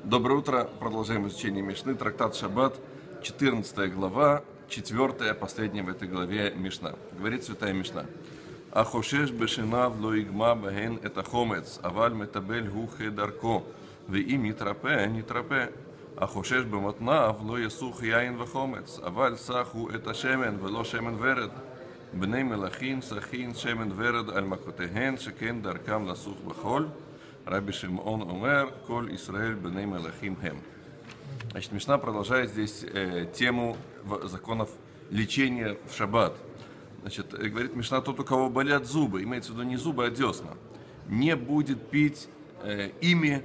Доброе утро. Продолжаем изучение Мишны. Трактат Шаббат, 14 глава, 4 последняя в этой главе Мишна. Говорит святая Мишна. Ахошеш бешинав ло игма бахен это хомец, аваль метабель гухе дарко, веим нитрапе, нитрапе. Ахошеш бемотнав ло ясух яин вахомец, аваль саху это шемен, вело шемен веред. בני מלאכים סכין שמן ורד על מכותיהן שכן דרכם לסוך בחול. Раби Шимон Омер, Коль Исраэль бней мелахим хем. Значит, Мишна продолжает здесь тему законов лечения в шаббат. Значит, говорит Мишна, тот, у кого болят зубы, имеется в виду не зубы, а десна, не будет пить ими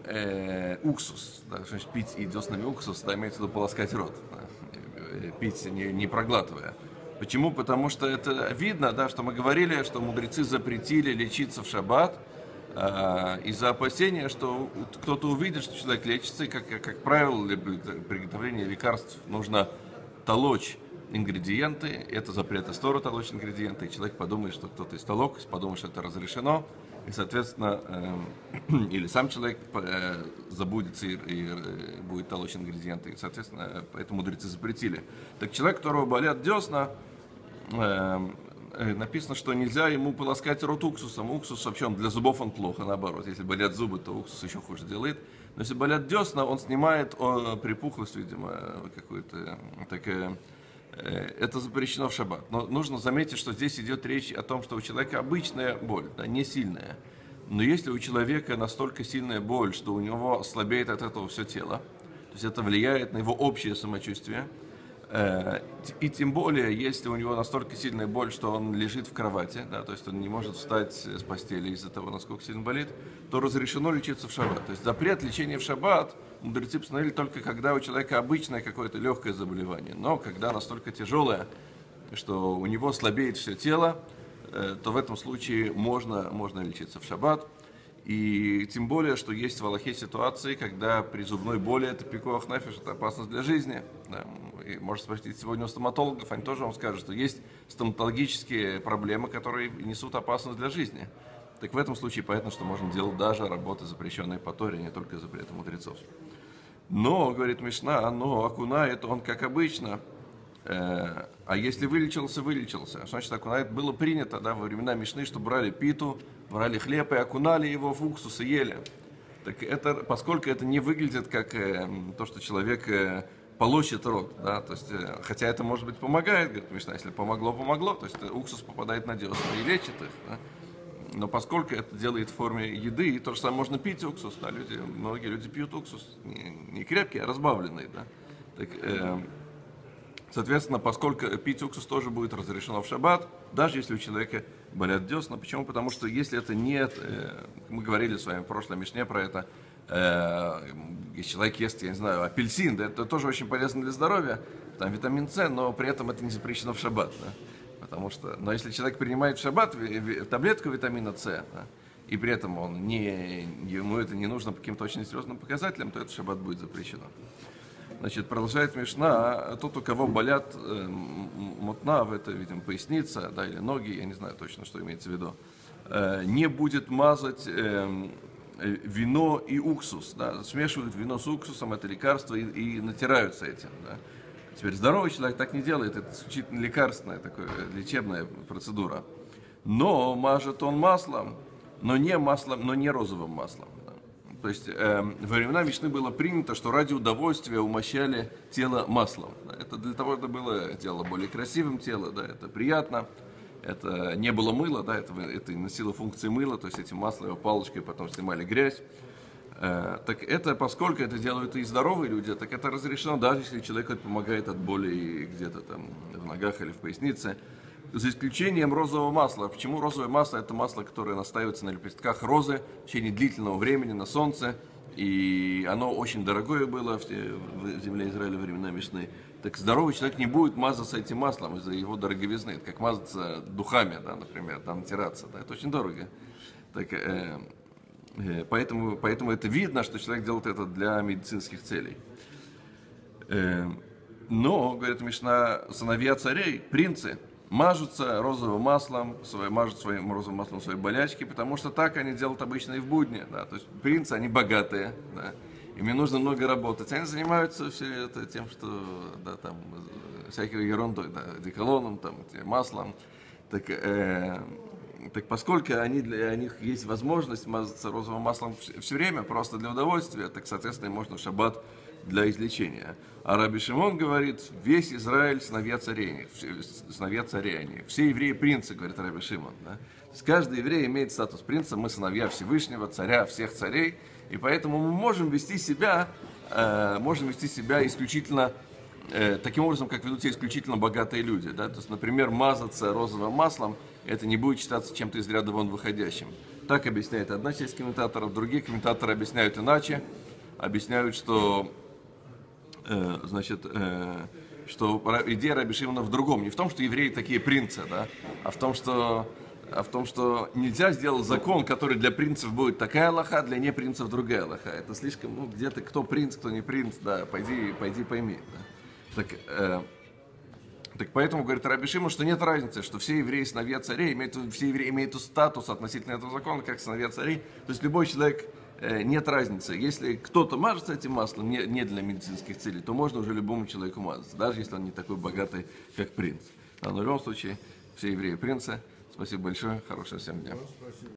уксус. Да, значит, пить и деснами уксус, да, имеется в виду полоскать рот, да, пить не проглатывая. Почему? Потому что это видно, да, что мы говорили, что мудрецы запретили лечиться в шаббат, из-за опасения, что кто-то увидит, что человек лечится, и, как правило, для приготовления лекарств нужно толочь ингредиенты, это запрет Торы толочь ингредиенты, и человек подумает, что кто-то истолок, подумает, что это разрешено, и, соответственно, или сам человек забудется и будет толочь ингредиенты, и, соответственно, поэтому мудрецы запретили. Так человек, у которого болят десна, написано, что нельзя ему полоскать рот уксусом. Уксус вообще для зубов он плохо, наоборот. Если болят зубы, то уксус еще хуже делает. Но если болят десна, он снимает припухлость, видимо, какую-то такая. Это запрещено в шаббат. Но нужно заметить, что здесь идет речь о том, что у человека обычная боль, да, не сильная. Но если у человека настолько сильная боль, что у него слабеет от этого все тело, то есть это влияет на его общее самочувствие, и тем более, если у него настолько сильная боль, что он лежит в кровати, да, то есть он не может встать с постели из-за того, насколько сильно болит, то разрешено лечиться в шаббат. То есть запрет лечения в шаббат мудрецы постановили только когда у человека обычное какое-то легкое заболевание. Но когда настолько тяжелое, что у него слабеет все тело, то в этом случае можно лечиться в шаббат. И тем более, что есть в Аллахе ситуации, когда при зубной боли это пикуах нефеш, это опасность для жизни. Да. И можно спросить сегодня у стоматологов, они тоже вам скажут, что есть стоматологические проблемы, которые несут опасность для жизни. Так в этом случае понятно, что можно делать даже работы, запрещенные по Торе, не только запреты мудрецов. Но, говорит Мишна, но окунает он как обычно. А если вылечился. Значит, окунает было принято, да, во времена Мишны, что брали питу, брали хлеб и окунали его в уксус и ели. Так это, поскольку это не выглядит как то, что человек полощет рот, да, то есть, хотя это, может быть, помогает, говорит Мишна, если помогло, то есть уксус попадает на десны и лечит их, да. Но поскольку это делает в форме еды, и то же самое можно пить уксус, да, многие люди пьют уксус, не крепкий, а разбавленный, да. Так, соответственно, поскольку пить уксус тоже будет разрешено в шаббат, даже если у человека болят десна. Почему? Потому что если это нет, мы говорили с вами в прошлой Мишне про это, если человек ест, я не знаю, апельсин, да, это тоже очень полезно для здоровья, там витамин С, но при этом это не запрещено в шаббат. Да, потому что, но если человек принимает в шаббат таблетку витамина С, да, и при этом ему это не нужно по каким-то очень серьезным показателям, то это в шаббат будет запрещено. Значит, продолжает Мишна, тот, у кого болят мотнав, это, видимо, поясница, да, или ноги, я не знаю точно, что имеется в виду, не будет мазать вино и уксус, да, смешивают вино с уксусом, это лекарство, и натираются этим, да. Теперь здоровый человек так не делает, это исключительно лекарственная, такая лечебная процедура. Но мажет он маслом, но не розовым маслом. То есть во времена Мишны было принято, что ради удовольствия умощали тело маслом. Это для того, это было дело более красивым тело, да, это приятно. Это не было мыла, да, это носило функции мыла, то есть этим маслом его палочкой потом снимали грязь. Так это, поскольку это делают и здоровые люди, так это разрешено, даже если человеку это помогает от боли где-то там в ногах или в пояснице. За исключением розового масла. Почему розовое масло? Это масло, которое настаивается на лепестках розы в течение длительного времени на солнце. И оно очень дорогое было в земле Израиля во времена Мишны. Так здоровый человек не будет мазаться этим маслом из-за его дороговизны. Это как мазаться духами, да, например, там натираться. Да, это очень дорого. Так, поэтому это видно, что человек делает это для медицинских целей. Но, говорит Мишна, сыновья царей, принцы, мажутся розовым маслом, мажут своим розовым маслом свои болячки, потому что так они делают обычно и в будни. Да? То есть принцы, они богатые, да? и мне нужно много работать. Они занимаются все это тем, что, да, там, всякой ерундой, да, одеколоном, там, маслом. Так поскольку для них есть возможность мазаться розовым маслом все время, просто для удовольствия, так, соответственно, можно в шаббат для излечения. А Раби Шимон говорит, весь Израиль сыновья царей, все евреи принцы, говорит Раби Шимон. Да? То есть каждый еврей имеет статус принца, мы сыновья Всевышнего, царя всех царей, и поэтому мы можем вести себя исключительно таким образом, как ведут себя исключительно богатые люди. Да? То есть, например, мазаться розовым маслом, это не будет считаться чем-то из ряда вон выходящим. Так объясняет одна часть комментаторов, другие комментаторы объясняют иначе. Объясняют, что, что идея Раби Шимона в другом. Не в том, что евреи такие принцы, да? а в том, что нельзя сделать закон, который для принцев будет такая алаха, для непринцев другая алаха. Это слишком, где-то кто принц, кто не принц, да, пойди пойми. Да? Так поэтому, говорит Раби Шимон, что нет разницы, что все евреи сыновья царей, все евреи имеют статус относительно этого закона, как сыновья царей. То есть любой человек, нет разницы. Если кто-то мажется этим маслом не для медицинских целей, то можно уже любому человеку мазаться, даже если он не такой богатый, как принц. Но в любом случае, все евреи принцы. Спасибо большое, хорошего всем дня.